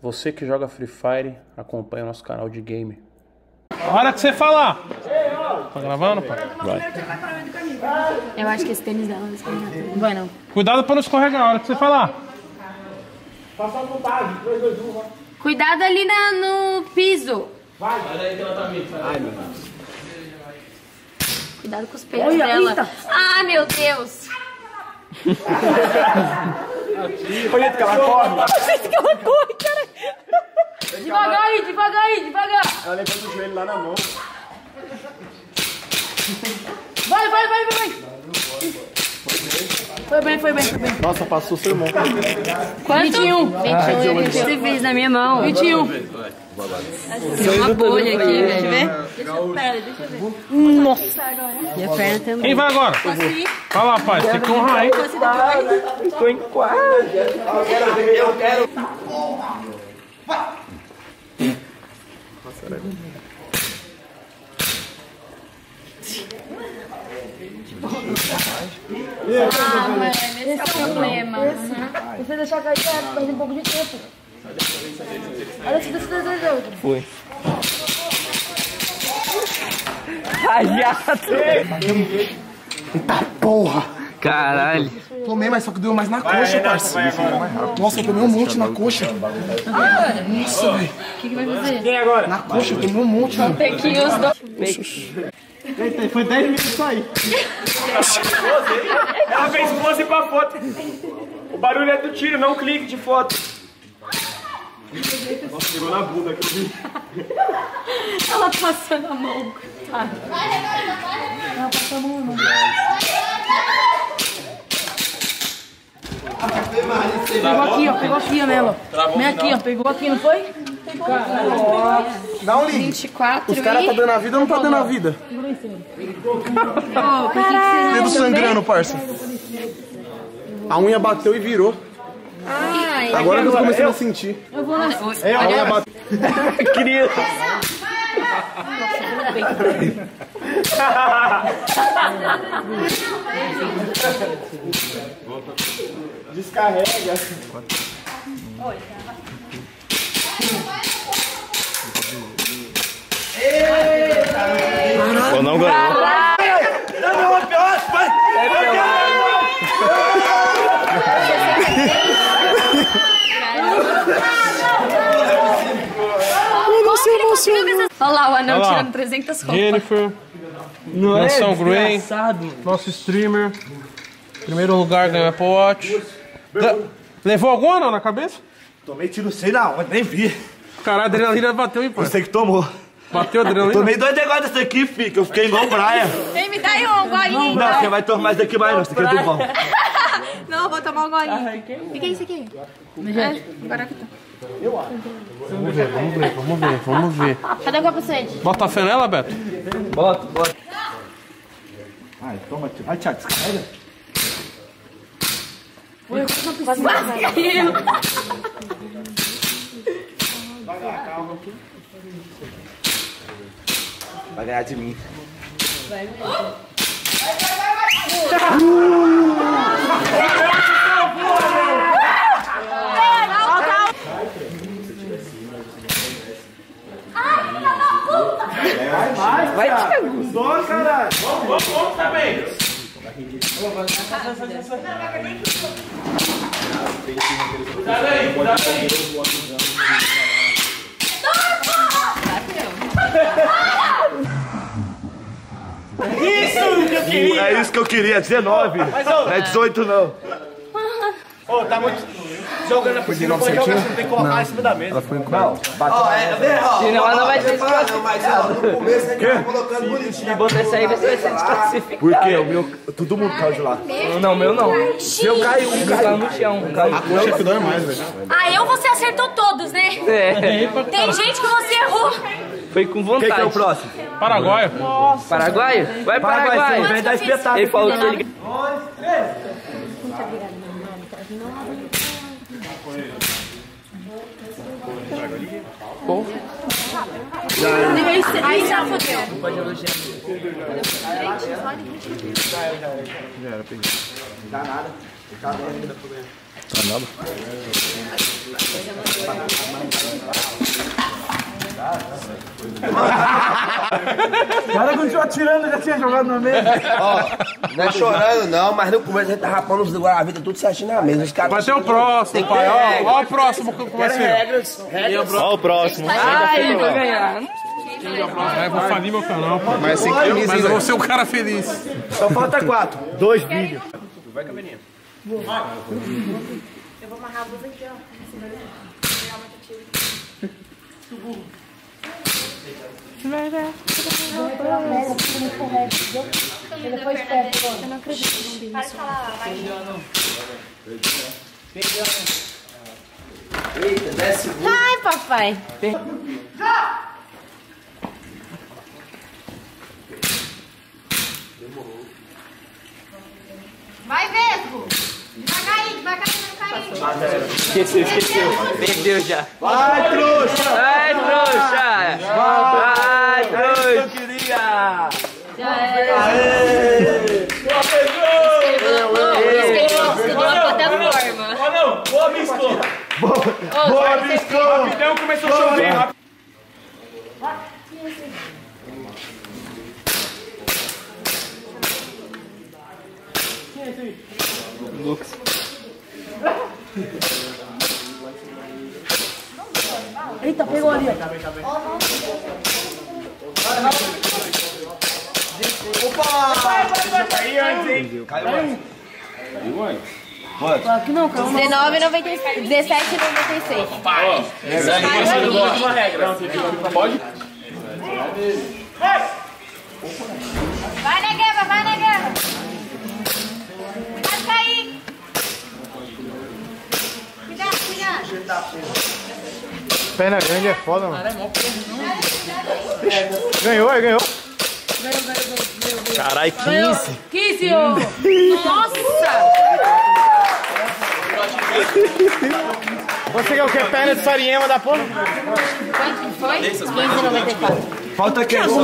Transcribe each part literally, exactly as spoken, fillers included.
Você que joga Free Fire, acompanha o nosso canal de game. A hora que você falar. Tá gravando, pai? Vai. Eu acho que esse tênis dela vai escorregar. Não vai, não. Cuidado pra não escorregar a hora que você falar. Passa a vontade. três, dois, um, vai. Cuidado ali na, no piso. Vai. Olha aí que ela tá vindo. Ai, meu Deus. Cuidado com os peitos dela. Eita. Ah, meu Deus. Olha que ela corre. Olha que ela corre, cara. Devagar aí, devagar aí, devagar. Ela levanta o joelho lá na mão. Vai, vai, vai, vai, vai. Foi bem, foi bem, foi bem. Nossa, passou seu irmão. Quanto? vinte e um. vinte e um, eu você fez na minha mão. vinte e um. Tem uma bolha aqui, deixa eu ver. Deixa eu ver, deixa eu ver. Nossa. E a perna também. Quem vai agora? Vai lá, pai. Você tem que honrar, hein? Estou em quadro. Eu quero ver, eu quero. Ah, mano, esse é o problema. Você deixar cair, perde um pouco de tempo. Olha esse desse desenho. Foi. Rajado. Eita porra. Caralho. Tomei, mas só que deu mais na coxa, parceiro. Nossa, eu tomei um monte na coxa. Nossa, velho. O que, que vai fazer? Quem agora? Na coxa, eu tomei um monte, velho. Tem que os dois. Eita, foi dez minutos aí. Ela fez pose pra foto. O barulho é do tiro, não clique de foto. Nossa, pegou na bunda aqui. Ela passando a mão. Tá. Ela passou a mão, mano. Pegou aqui, ó. Pegou aqui, ó, nela. Vem aqui, ó. Pegou aqui, não foi? Pegou. Dá um link. vinte e quatro. Os caras tá dando a vida ou não tá dando a vida? Oh, caralho. Dedo sangrando, parça. A unha bateu e virou. Ai, Agora que eu tô começando a sentir. Eu vou lá. A unha bateu. Criança. Descarrega. Ou não ganhou. Não, é pior, pai. olha lá o anão tirando trezentas roupas. Jennifer. Mansão Grey. Nosso streamer. Primeiro lugar ganhou Apple Watch. Le Levou algum anão na cabeça? Tomei tiro sei da onde, nem vi. Caralho, a adrenalina bateu, hein, pô? Você que tomou. Bateu a adrenalina? Tomei dois negócios desse aqui, filho, que eu fiquei igual praia. Vem, me dá aí um golinho. Não, você vai tomar isso aqui mais não, isso aqui é do bom. Não, eu vou tomar um golinho. O que é isso aqui? É, agora que tá. Vamos ver, vamos ver, vamos ver, vamos ver. Cadê o capacete? Bota a fé nela, Beto? Bota, bota. Ai, toma, tio. Ai, Thiago, descarrega. Quase caiu. Vai ganhar de mim. Vai, Vai, Thiago. Só, caralho. Vamos, vamos, vamos também. Cuidado aí, cuidado aí. Isso que eu queria! É isso que eu queria, dezenove. Não é dezoito não. Ô, tá muito... Jogando a piscina, pode jogar, você não tem que colocar em cima da mesa. Ela foi em quatro. Ó, é, vê, ó. Senão ela não vai ser desclassificada. Mas ó, no começo a gente tá colocando bonitinho. Se botar essa aí, você vai ser desclassificado. Por quê? O meu, todo mundo caiu de lá. Não, meu não. Se eu caio, um Caiu caiu. no chão. Caiu. A coxa que dói mais, velho. Ah, eu você acertou todos, né? É, Tem gente que você errou. foi com vontade. Quem que é o próximo? Paraguaio. Paraguaio? Vai, Paraguai, Paraguai. vem dar espetáculo. Ele falou que ele... Pô. Aí já fodeu. Pode elogiar. Já era, peguei. Não dá nada. Tá nada. O cara continuou atirando, já tinha jogado na mesa. Ó, não é chorando não, mas no começo a gente tá rapando os guarda-vida tudo certinho na mesa. Os caras vai ser o próximo, pai. Ó, ó o próximo que vai ser. Regras, regras. Ó o próximo. Ai, vai ganhar. É, vou falir meu canal. Mas sem camisa, Mas eu vou ser um cara feliz. Só falta quatro. Dois vídeos. Vai, Caveirinha. Eu vou amarrar a blusa aqui, ó. Vai dar. Ele foi esperto. Eu não acredito. Para de falar, vai. Eita, desce. Ai, papai. Vai, Vesgo. Vai cair, vai cair, vai cair. Esqueceu, esqueceu. Perdeu já. Vai, trouxa. Vai, trouxa. Vai, trouxa. Eu queria. Já é. Pegou! Esqueceu a plataforma. Ó não, boa biscou! Boa, bisco. Rapidão começou a chover, rápido. Lucas. Eita, pegou ali, ó. Opa! Deixa cair antes, hein? Caiu antes. Aqui não, calma. dezenove e noventa e seis. dezessete e noventa e seis. Essa aí vai ser uma regra. Pode? Vai na guerra, vai na guerra. Vai cair. Cuidado, cuidado. Perna grande é foda, mano. Ganhou, aí ganhou. Caralho, quinze. quinze, ô. Nossa! Você quer o que? Perna de Sariema da porra? Quanto foi? quinze e noventa e quatro. Falta quem? Só.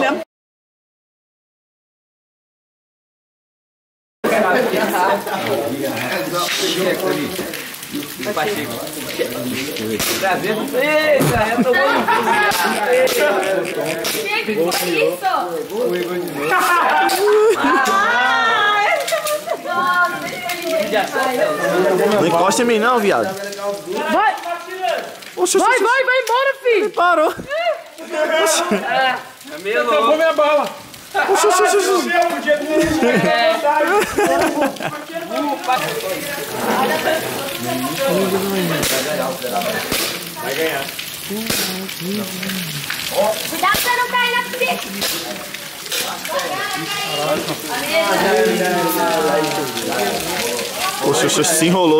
Prazer. Eita, eu tô bom. Que isso? Não encosta em mim não, viado. Vai! Oxe, vai, vai, vai embora, filho! Parou! Vou minha bala. Oxe, oxe, oxe, oxe. Vai ganhar. Cuidado pra não cair na piscina. Oxe, oxe, se enrolou.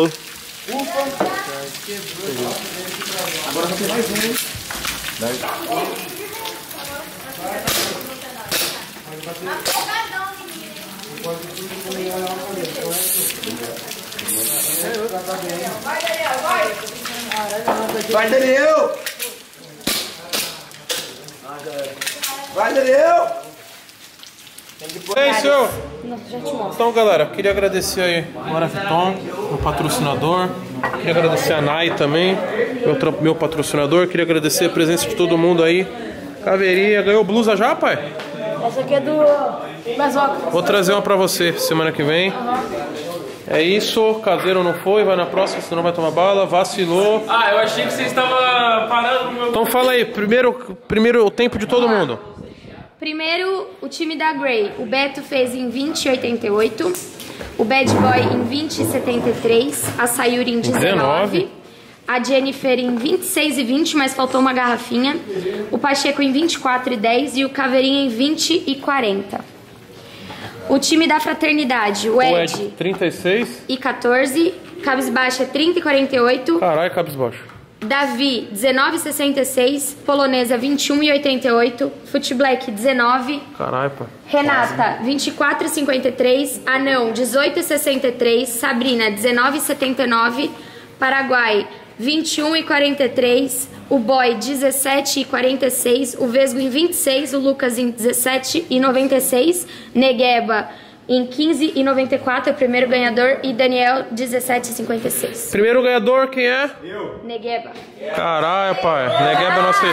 Agora só tem mais um, hein? Vai, Daniel! Vai, Daniel! É isso. Então, galera, queria agradecer aí o Maraviton, meu patrocinador. Queria agradecer a Nai também, meu, meu patrocinador. Queria agradecer a presença de todo mundo aí. Caveirinha, ganhou blusa já, pai? Essa aqui é do Mesoca. Vou trazer uma pra você semana que vem. É isso, caseiro não foi, vai na próxima, senão vai tomar bala, vacilou. Ah, eu achei que você estava parando no meu... Então fala aí, primeiro, primeiro o tempo de todo mundo. Primeiro, o time da Gray. O Beto fez em vinte e oitenta e oito. O Bad Boy em vinte e setenta e três. A Sayuri em dezenove. A Jennifer em vinte e seis e vinte, mas faltou uma garrafinha. O Pacheco em vinte e quatro e dez. E o Caveirinha em vinte e quarenta. O time da Fraternidade. O Ed, O Ed trinta e seis. e quatorze. Cabisbaixa trinta e quarenta e oito. Caralho, cabisbaixo. Davi, dezenove e sessenta e seis. Polonesa, vinte e um e oitenta e oito. Foot Black, dezenove. Caralho, pô. Renata, vinte e quatro e cinquenta e três. Anão, dezoito e sessenta e três. Sabrina, dezenove e setenta e nove. Paraguai, vinte e um e quarenta e três. O Boy, dezessete e quarenta e seis. O Vesgo em vinte e seis. O Lucas em dezessete e noventa e seis. Negueba, em quinze e noventa e quatro, o primeiro ganhador, e Daniel, dezessete e cinquenta e seis. Primeiro ganhador, quem é? Eu. Negueba. Caralho, pai. Negueba é nosso...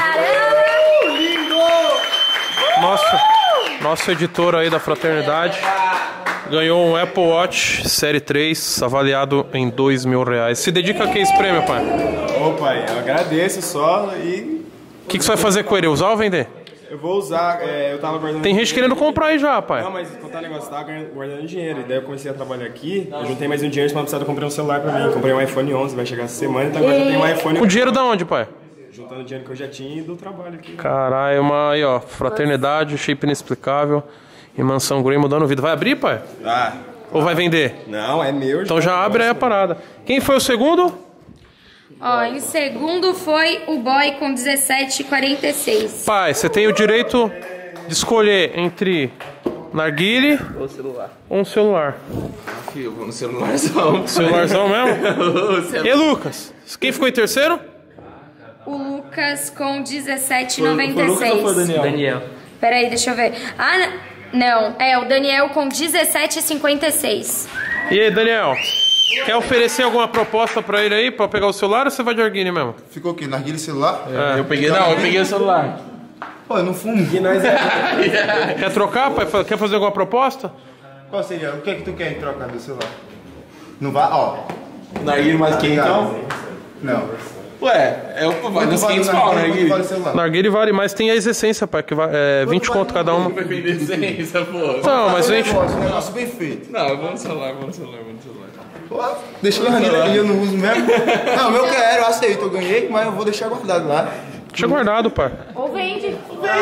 Nosso, nosso editor aí da fraternidade. Ganhou um Apple Watch Série três, avaliado em dois mil reais. Se dedica a que esse prêmio, pai? Ô pai, eu agradeço só e... O que, que você vai fazer com ele? Usar ou vender? Eu vou usar, é, eu tava guardando... Tem gente querendo comprar aí já, pai. Não, mas contar o negócio, eu tava guardando dinheiro. E daí eu comecei a trabalhar aqui, eu juntei mais um dinheiro, mas precisava comprar um celular pra mim. Comprei um iPhone onze, vai chegar essa semana, então agora eu tenho um iPhone... O dinheiro da onde, pai? Juntando o dinheiro que eu já tinha e do trabalho aqui. Caralho, uma aí, ó. Fraternidade, shape inexplicável e mansão Grey mudando vida. Vai abrir, pai? Ah. Ou vai vender? Não, é meu. Então já abre aí a parada. Quem foi o segundo? Ó, em segundo foi o boy com dezessete e quarenta e seis. Pai, você tem o direito de escolher entre narguile Ou celular. ou um celular. Eu vou no celularzão. Celularzão mesmo? E Lucas? Quem ficou em terceiro? O Lucas com dezessete e noventa e seis. Daniel? Daniel. Peraí, deixa eu ver. Ah, n- não. É, o Daniel com dezessete e cinquenta e seis. E aí, Daniel? Quer oferecer alguma proposta pra ele aí, pra pegar o celular, ou você vai de arguile mesmo? Ficou o quê? Narguilha celular? É. Eu peguei, não, eu peguei o celular. Pô, eu não fumo. E nós é... Quer trocar, pai? Quer fazer alguma proposta? Qual seria? O que é que tu quer em troca do celular? Não vai, ó. Narguilha mais quem então? Não. Ué, é o vai nos quinhentos pau, né, Gui? Narguile vale, mas tem as essências, pai, que vai, é vinte conto cada uma. Vai vender essência, pô. Não, mas a gente... Um negócio bem feito. Não, eu vou no celular, vou no celular, vou no celular. Pô, deixa eu narguilha aqui, eu não uso mesmo. Não, eu quero, eu aceito, eu ganhei, mas eu vou deixar guardado lá. Deixa guardado, pai. Ou vende.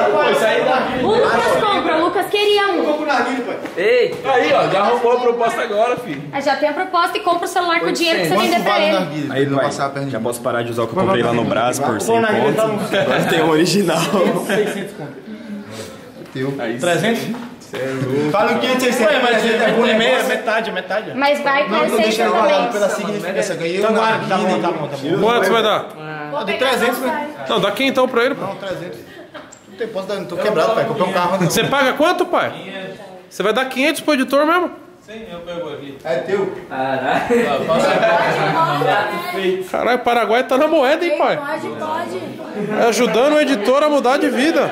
O Lucas compra, o Lucas queria um. Compra o narguilha, pai. Ei, aí ó, já arrumou a proposta agora, filho. Aí já tem a proposta e compra o celular com o dinheiro que você Quanto vender pra vale o ele. narguilha? Aí, Não pai, passar a perna. já posso parar de usar o que eu comprei lá no Brás por cem conto. Agora tem o original. Teu. trezentos? Fala o quinhentos, seiscentos. Mas é bom é meia, metade, é metade. Mas vai com Não, a não deixa essência guardado também. pela significância. Ganhei o Tá bom, tá bom, narguilha. tá bom, tá bom. Quanto vai dar? Ó, dei trezentos, né? Não, dá quem então pra ele, pai? Não, trezentos. Não tem, posso dar, não tô quebrado, pai. Comprei um carro. Não. Você paga quanto, pai? Você vai dar quinhentos pro editor mesmo? É teu. Caralho, o Paraguai tá na moeda, hein, pai? Pode, pode. É ajudando o editor a mudar de vida.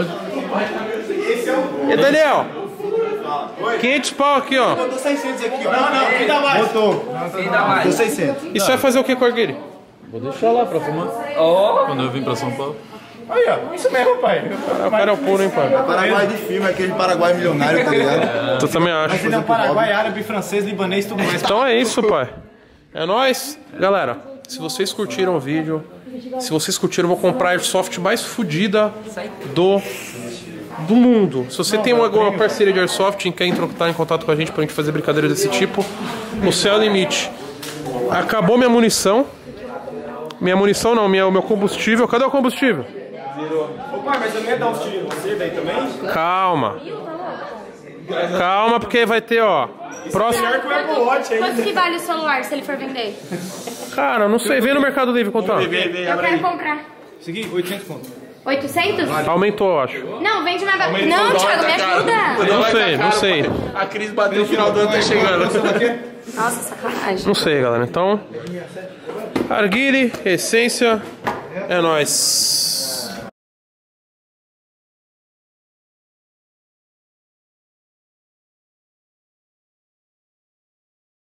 E Daniel? quinhentos pau aqui, ó. Botou seiscentos aqui, ó. Não, não, ainda mais. Botou. Ainda mais. Botou seiscentos. Isso vai fazer o que com o arguile? Ó, Quando eu vim pra São Paulo. Aí, ó, isso mesmo, pai. Ah, o cara é o puro, hein, pai? Paraguai de filme, aquele Paraguai milionário, tá ligado? Tu também acha. Ele é um Paraguai, árabe, francês, libanês, tudo mais. Então é isso, pai. É nóis. Galera, se vocês curtiram o vídeo, se vocês curtiram, eu vou comprar a Airsoft mais fodida do, do mundo. Se você tem alguma parceria de Airsoft e quer entrar em contato com a gente pra gente fazer brincadeiras desse tipo, o céu é o limite. Acabou minha munição. Minha munição não, minha, o meu combustível. Cadê o combustível? Ô pai, mas eu não ia dar uns tiros em você daí também? Calma. Calma, porque vai ter, ó. Próximo. Pior que o Apple Watch ainda. Quanto que vale o celular se ele for vender? Cara, não sei. Vem no Mercado Livre quanto é. Eu quero comprar. Isso aqui, oitocentos conto. oitocentos? Aumentou, eu acho. Não, vende mais barato. Não, Thiago, me ajuda. Não sei, não sei. a Cris bateu o final do ano, tá chegando. Nossa, sacanagem. Não sei, galera. Então, arguile, essência, é nóis.